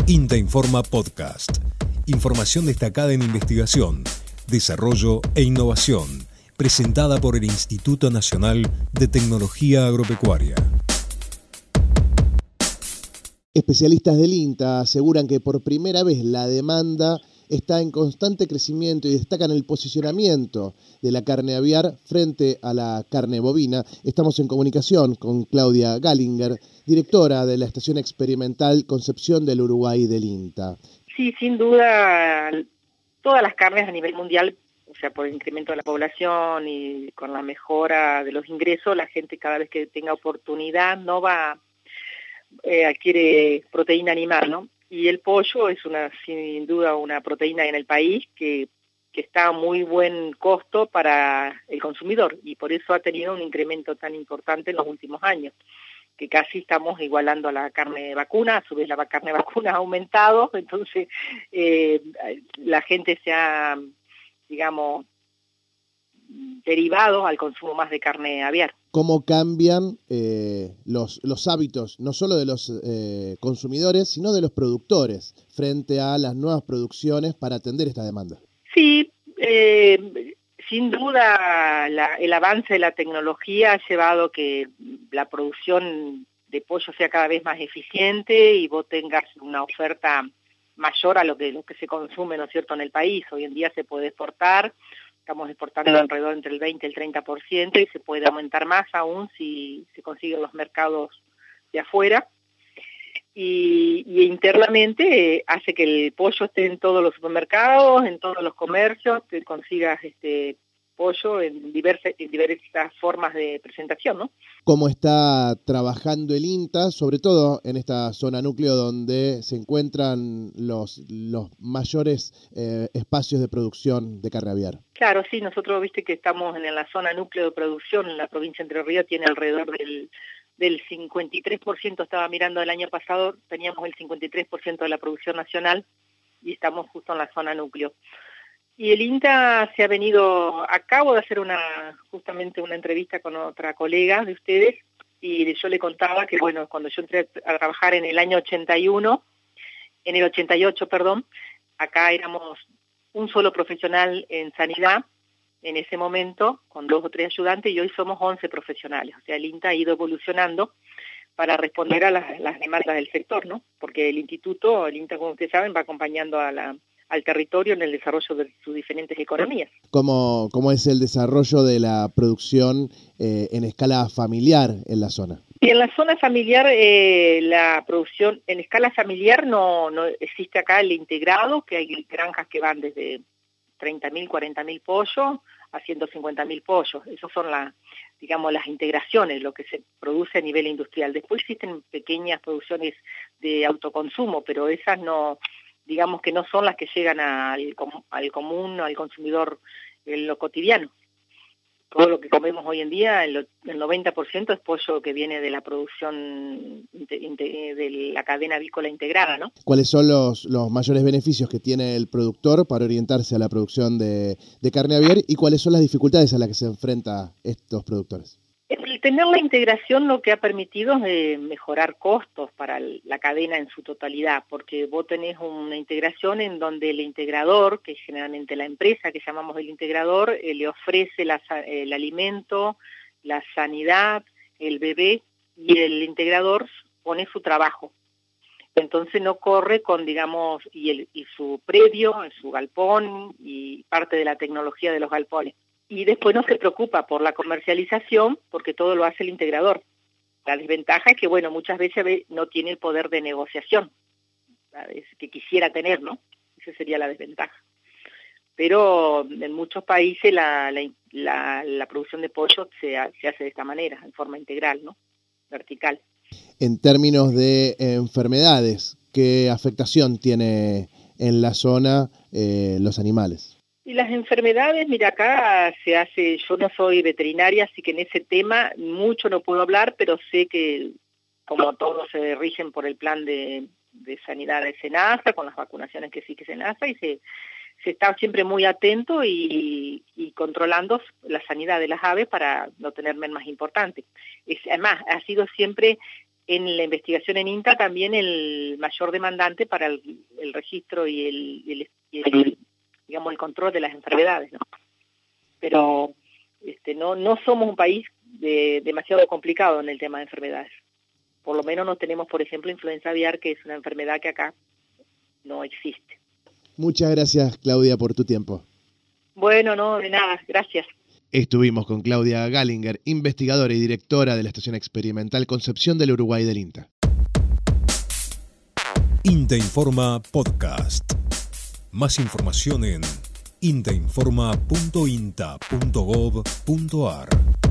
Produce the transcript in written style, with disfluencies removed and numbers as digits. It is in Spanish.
INTA Informa Podcast. Información destacada en investigación, desarrollo e innovación, presentada por el Instituto Nacional de Tecnología Agropecuaria. Especialistas del INTA aseguran que por primera vez la demanda está en constante crecimiento y destacan el posicionamiento de la carne aviar frente a la carne bovina. Estamos en comunicación con Claudia Gallinger, directora de la Estación Experimental Concepción del Uruguay del INTA. Sí, sin duda, todas las carnes a nivel mundial, o sea, por el incremento de la población y con la mejora de los ingresos, la gente cada vez que tenga oportunidad no adquiere proteína animal, ¿no? Y el pollo es sin duda una proteína en el país que está a muy buen costo para el consumidor y por eso ha tenido un incremento tan importante en los últimos años, que casi estamos igualando a la carne vacuna. A su vez la carne vacuna ha aumentado, entonces la gente se ha, digamos, derivado al consumo más de carne aviar. ¿Cómo cambian los hábitos, no solo de los consumidores, sino de los productores, frente a las nuevas producciones para atender esta demanda? Sí, sin duda el avance de la tecnología ha llevado a que la producción de pollo sea cada vez más eficiente y vos tengas una oferta mayor a lo que se consume, ¿no es cierto?, en el país. Hoy en día se puede exportar. Estamos exportando alrededor entre el 20 y el 30% y se puede aumentar más aún si se consiguen los mercados de afuera. Y internamente hace que el pollo esté en todos los supermercados, en todos los comercios, que consigas pollo en diversas formas de presentación, ¿no? ¿Cómo está trabajando el INTA, sobre todo en esta zona núcleo donde se encuentran los mayores espacios de producción de carne aviar? Claro, sí, nosotros viste que estamos en la zona núcleo de producción, en la provincia de Entre Ríos tiene alrededor del 53%, estaba mirando el año pasado, teníamos el 53% de la producción nacional y estamos justo en la zona núcleo. Y el INTA se ha venido, acabo de hacer justamente una entrevista con otra colega de ustedes y yo le contaba que, bueno, cuando yo entré a trabajar en el año 88, acá éramos un solo profesional en sanidad en ese momento, con 2 o 3 ayudantes, y hoy somos 11 profesionales. O sea, el INTA ha ido evolucionando para responder a las demandas del sector, ¿no? Porque el INTA, como ustedes saben, va acompañando al territorio en el desarrollo de sus diferentes economías. ¿Cómo es el desarrollo de la producción en escala familiar en la zona? Y en la zona familiar, la producción en escala familiar no existe acá el integrado, que hay granjas que van desde 30.000, 40.000 pollos a 150.000 pollos. Esas son las integraciones, lo que se produce a nivel industrial. Después existen pequeñas producciones de autoconsumo, pero esas no, digamos que no son las que llegan al común, al consumidor en lo cotidiano. Todo lo que comemos hoy en día, el 90% es pollo que viene de la producción de la cadena avícola integrada, ¿no? ¿Cuáles son los mayores beneficios que tiene el productor para orientarse a la producción de carne aviar y cuáles son las dificultades a las que se enfrentan estos productores? El tener la integración lo que ha permitido es mejorar costos para la cadena en su totalidad, porque vos tenés una integración en donde el integrador, que es generalmente la empresa que llamamos el integrador, le ofrece el alimento, la sanidad, el bebé, y el integrador pone su trabajo. Entonces no corre con, digamos, y su predio, su galpón y parte de la tecnología de los galpones. Y después no se preocupa por la comercialización porque todo lo hace el integrador. La desventaja es que, bueno, muchas veces no tiene el poder de negociación, ¿sabes?, que quisiera tener, ¿no? Esa sería la desventaja. Pero en muchos países la producción de pollo se hace de esta manera, en forma integral, ¿no? Vertical. En términos de enfermedades, ¿qué afectación tiene en la zona los animales? Y las enfermedades, mira, acá yo no soy veterinaria, así que en ese tema mucho no puedo hablar, pero sé que como todos se rigen por el plan de sanidad de SENASA, con las vacunaciones que sí que SENASA, y se está siempre muy atento y controlando la sanidad de las aves para no tener mermas importantes. Además, ha sido siempre en la investigación en INTA también el mayor demandante para el registro y digamos, el control de las enfermedades, ¿no? Pero no somos un país demasiado complicado en el tema de enfermedades. Por lo menos no tenemos, por ejemplo, influenza aviar, que es una enfermedad que acá no existe. Muchas gracias, Claudia, por tu tiempo. Bueno, no, de nada, gracias. Estuvimos con Claudia Gallinger, investigadora y directora de la Estación Experimental Concepción del Uruguay del INTA. INTA Informa Podcast. Más información en intainforma.inta.gov.ar.